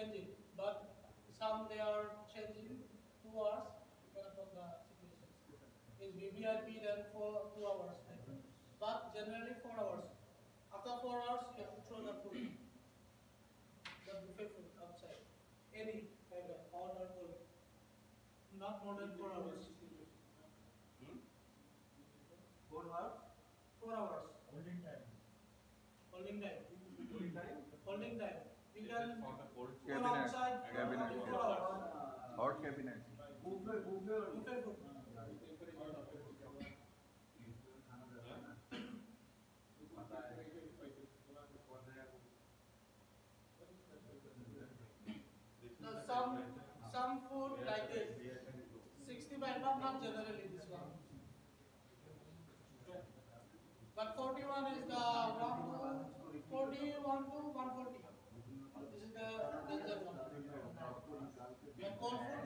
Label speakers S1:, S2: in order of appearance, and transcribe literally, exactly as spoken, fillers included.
S1: changing, but some they are changing two hours depending upon the situations. Is V V I P then for two hours, like that. But generally four hours. After four hours, you have to throw the food, the buffet food outside. Any like that, hot or cold. Not more than four hours. Hmm? Four hours? Four hours. Holding time. Holding time. Holding time? Holding time. We can go
S2: Cabinet.
S1: outside for
S2: Cabinet.
S1: only four hours.
S2: Hot cabinet.
S1: Buffet, buffet, buffet food. No, some some food like this. sixty-five, but not generally this one. But forty-one is the one to forty-one to one forty. This is the danger one. We have cold food